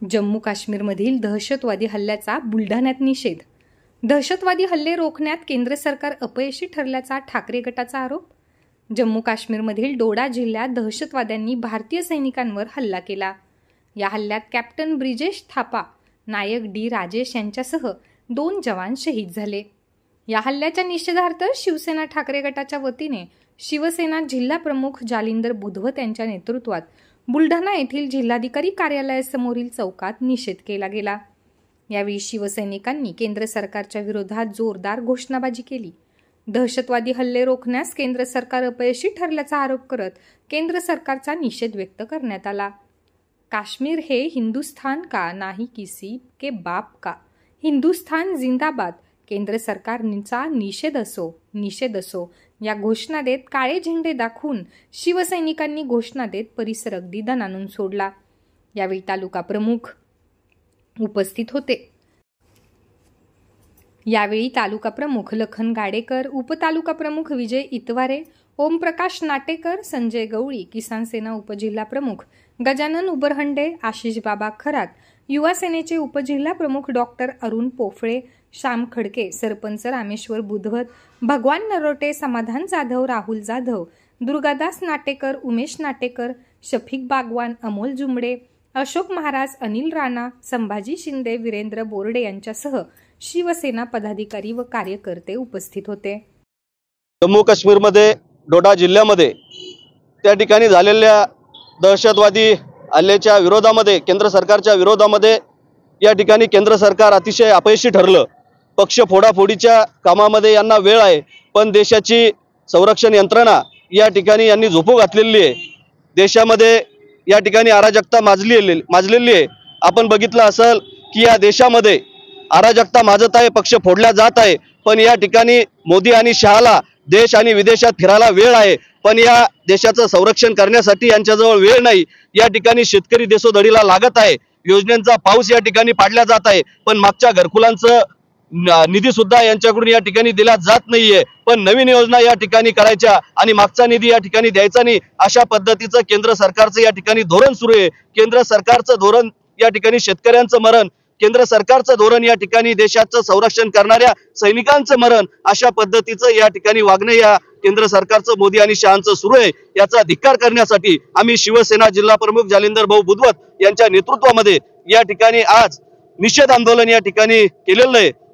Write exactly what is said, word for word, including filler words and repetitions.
जम्मू काश्मीरमधील दहशतवादी हल्ल्याचा बुलढाण्यात निषेध. दहशतवादी हल्ले रोखण्यात केंद्र सरकार अपयशी ठरल्याचा ठाकरे गटाचा आरोप. जम्मू काश्मीरमधील डोडा जिल्ह्यात दहशतवाद्यांनी भारतीय सैनिकांवर हल्ला केला. या हल्ल्यात कॅप्टन ब्रिजेश थापा, नायक डी राजेश यांच्यासह दोन जवान शहीद झाले. या हल्ल्याच्या निषेधार्थ शिवसेना ठाकरे गटाच्या वतीने शिवसेना जिल्हा प्रमुख जालिंदर बुधवत यांच्या नेतृत्वात बुलढाणा येथील जिल्हाधिकारी कार्यालयासमोरील चौकात निषेध केला गेला. यावेळी शिवसैनिकांनी केंद्र सरकारच्या विरोधात जोरदार घोषणाबाजी केली. दहशतवादी हल्ले रोखण्यास केंद्र सरकार अपयशी ठरल्याचा आरोप करत केंद्र सरकारचा निषेध व्यक्त करण्यात आला. काश्मीर हे हिंदुस्थान का नाही किसी के बाप का, हिंदुस्थान जिंदाबाद, केंद्र सरकारचा निषेध असो निषेध असो या घोषणा देत काळे झेंडे दाखवून शिवसैनिकांनी घोषणा देत परिसर अगदी दणाणून सोडला. यावेळी तालुका प्रमुख उपस्थित होते. यावेळी तालुका प्रमुख लखन गाडेकर, उपतालुका प्रमुख विजय इतवारे, ओमप्रकाश नाटेकर, संजय गवळी, किसान सेना उपजिल्हा प्रमुख गजानन उबरहंडे, आशिष बाबा खरात, युवा सेनेचे उपजिल्हा प्रमुख डॉक्टर अरुण पोफळे, श्याम खडके, सरपंच रामेश्वर बुधवत, भगवान नरोटे, समाधान जाधव, राहुल जाधव, दुर्गादास नाटेकर, उमेश नाटेकर, शफिक बागवान, अमोल जुमडे, अशोक महाराज, अनिल राणा, संभाजी शिंदे, वीरेंद्र बोर्डे यांच्यासह शिवसेना पदाधिकारी व कार्यकर्ते उपस्थित होते. जम्मू काश्मीरमध्ये डोडा जिल्ह्यामध्ये त्या ठिकाणी झालेल्या दहशतवादी हल्ल्याच्या विरोधामध्ये, केंद्र सरकारच्या विरोधामध्ये या ठिकाणी केंद्र सरकार अतिशय अपयशी ठरलं. पक्ष फोडाफोडीच्या कामामध्ये यांना वेळ आहे, पण देशाची संरक्षण यंत्रणा या ठिकाणी यांनी झोपू घातलेली आहे. देशामध्ये या ठिकाणी अराजकता माजली माजलेली आहे. आपण बघितलं असेल की या देशामध्ये अराजकता माजत आहे, पक्ष फोडल्या जात आहे, पण या ठिकाणी मोदी आणि शहाला देश आणि विदेशात फिरायला वेळ आहे, पण या देशाचं संरक्षण करण्यासाठी यांच्याजवळ वेळ नाही. या ठिकाणी शेतकरी देशोधडीला लागत आहे, योजनांचा पाऊस या ठिकाणी पाडला जात आहे, पण मागच्या घरकुलांचं निधी सुद्धा यांच्याकडून या ठिकाणी दिला जात नाहीये. पण नवीन योजना या ठिकाणी करायच्या आणि मागचा निधी या ठिकाणी द्यायचा नाही, अशा पद्धतीचं केंद्र सरकारचं या ठिकाणी धोरण सुरू आहे. केंद्र सरकारचं धोरण या ठिकाणी शेतकऱ्यांचं मरण, केंद्र सरकारचं धोरण या ठिकाणी देशाचं संरक्षण करणाऱ्या सैनिकांचं मरण, अशा पद्धतीचं या ठिकाणी वागणं या केंद्र सरकारचं मोदी आणि शहांचं सुरू आहे. याचा धिक्कार करण्यासाठी आम्ही शिवसेना जिल्हा प्रमुख जालिंदर भाऊ बुधवत यांच्या नेतृत्वामध्ये या ठिकाणी आज निषेध आंदोलन या ठिकाणी केलेलं आहे.